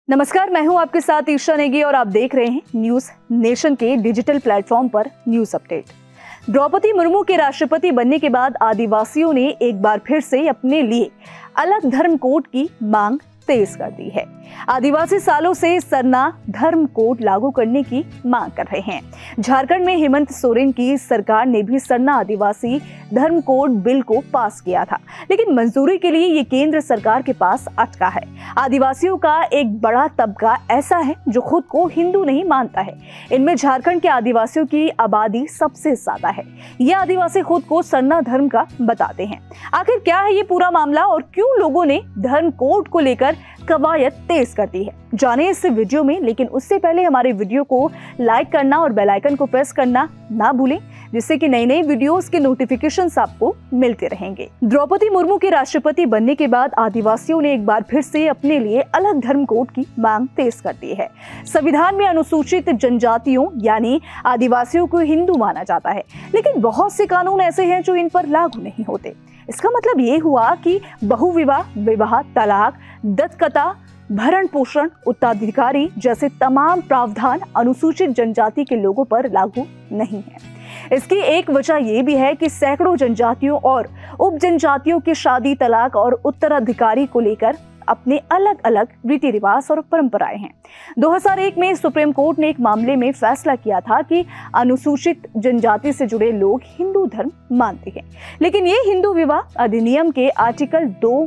नमस्कार, मैं हूं आपके साथ ईशा नेगी और आप देख रहे हैं न्यूज नेशन के डिजिटल प्लेटफॉर्म पर न्यूज अपडेट। द्रौपदी मुर्मू के राष्ट्रपति बनने के बाद आदिवासियों ने एक बार फिर से अपने लिए अलग धर्म कोड की मांग तेज कर दी है। आदिवासी सालों से सरना धर्म कोड लागू करने की मांग कर रहे हैं। झारखंड में हेमंत सोरेन की सरकार ने भी सरना आदिवासी धर्म कोड बिल को पास किया था, लेकिन मंजूरी के लिए ये केंद्र सरकार के पास अटका है। आदिवासियों का एक बड़ा तबका ऐसा है जो खुद को हिंदू नहीं मानता है। इनमें झारखंड के आदिवासियों की आबादी सबसे ज्यादा है। ये आदिवासी खुद को सरना धर्म का बताते हैं। आखिर क्या है ये पूरा मामला और क्यों लोगों ने धर्म कोड को लेकर कवायद तेज कर दी है, जाने इस वीडियो में। लेकिन उससे पहले हमारे वीडियो को लाइक करना और बेल आइकन को प्रेस करना ना भूलें, जिससे कि नई नई वीडियोस के नोटिफिकेशंस आपको मिलते रहेंगे। द्रौपदी मुर्मू के राष्ट्रपति बनने के बाद आदिवासियों ने एक बार फिर से अपने लिए अलग धर्म कोड की मांग तेज कर दी है। संविधान में अनुसूचित जनजातियों यानी आदिवासियों को हिंदू माना जाता है, लेकिन बहुत से कानून ऐसे हैं जो इन पर लागू नहीं होते। इसका मतलब ये हुआ कि बहुविवाह, विवाह, तलाक, दत्तकता, भरण पोषण, उत्तराधिकारी जैसे तमाम प्रावधान अनुसूचित जनजाति के लोगों पर लागू नहीं है। इसकी एक वजह यह भी है कि सैकड़ों जनजातियों और उप जनजातियों की शादी, तलाक और उत्तराधिकारी को लेकर अपने अलग अलग रीति रिवाज और परंपराएं हैं। 2001 में सुप्रीम कोर्ट ने एक मामले में फैसला किया था कि अनुसूचित जनजाति से जुड़े लोग हिंदू धर्म मानते हैं, लेकिन ये हिंदू विवाह अधिनियम के आर्टिकल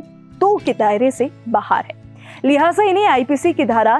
2 के दायरे से बाहर है। लिहाजा इन्हें आईपीसी की धारा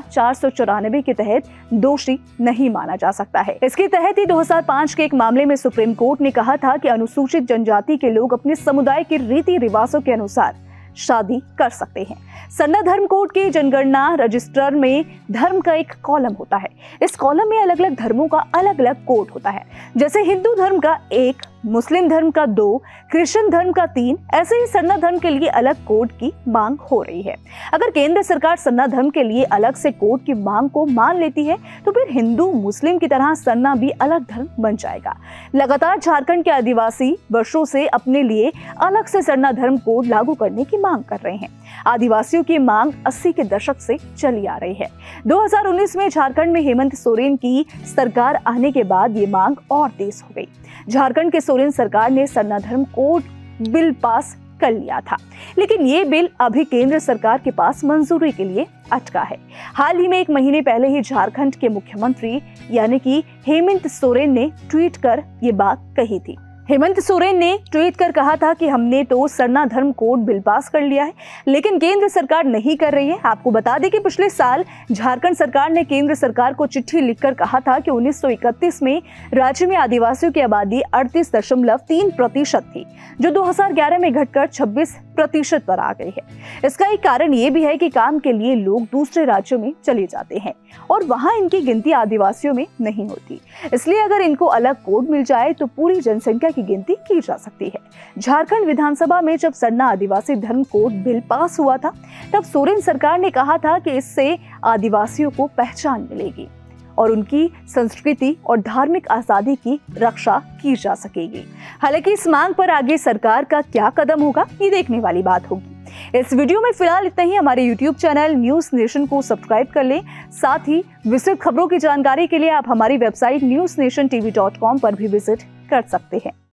494 के तहत दोषी नहीं माना जा सकता है। इसके तहत ही 2005 के एक मामले में सुप्रीम कोर्ट ने कहा था कि अनुसूचित जनजाति के लोग अपने समुदाय के रीति रिवाजों के अनुसार शादी कर सकते हैं। सरना धर्म कोड के जनगणना रजिस्टर में धर्म का एक कॉलम होता है। इस कॉलम में अलग अलग धर्मों का अलग अलग कोड होता है, जैसे हिंदू धर्म का 1, मुस्लिम धर्म का 2, क्रिश्चियन धर्म का 3। ऐसे ही सरना धर्म के लिए अलग कोड की मांग हो रही है। अगर केंद्र सरकार सरना धर्म के लिए अलग से कोड की मांग को मान लेती है तो फिर हिंदू मुस्लिम की तरह सरना भी अलग धर्म बन जाएगा। लगातार झारखंड के आदिवासी वर्षों से अपने लिए अलग से सरना धर्म कोड लागू करने की मांग कर रहे हैं। आदिवासियों की मांग 80 के दशक से चली आ रही है। 2019 में झारखंड में हेमंत सोरेन की सरकार आने के बाद ये मांग और तेज हो गई। झारखंड के सोरेन सरकार ने सरना धर्म कोड बिल पास कर लिया था, लेकिन ये बिल अभी केंद्र सरकार के पास मंजूरी के लिए अटका है। हाल ही में 1 महीने पहले ही झारखंड के मुख्यमंत्री यानी कि हेमंत सोरेन ने ट्वीट कर ये बात कही थी। हेमंत सोरेन ने ट्वीट कर कहा था कि हमने तो सरना धर्म कोड बिल पास कर लिया है, लेकिन केंद्र सरकार नहीं कर रही है। आपको बता दें कि पिछले साल झारखंड सरकार ने केंद्र सरकार को चिट्ठी लिखकर कहा था कि 1931 में राज्य में आदिवासियों की आबादी 38.3% थी, जो 2011 में घटकर 26% पर आ गई है। इसका एक कारण ये भी है कि काम के लिए लोग दूसरे राज्यों में चले जाते हैं और वहां इनकी गिनती आदिवासियों में नहीं होती। इसलिए अगर इनको अलग कोड मिल जाए तो पूरी जनसंख्या की गिनती की जा सकती है। झारखंड विधानसभा में जब सरना आदिवासी धर्म कोड बिल पास हुआ था, तब सोरेन सरकार ने कहा था कि इससे आदिवासियों को पहचान मिलेगी और उनकी संस्कृति और धार्मिक आजादी की रक्षा की जा सकेगी। हालांकि इस मांग पर आगे सरकार का क्या कदम होगा, ये देखने वाली बात होगी। इस वीडियो में फिलहाल इतना ही। हमारे YouTube चैनल न्यूज नेशन को सब्सक्राइब कर लें। साथ ही विस्तृत खबरों की जानकारी के लिए आप हमारी वेबसाइट newsnationtv.com पर भी विजिट कर सकते हैं।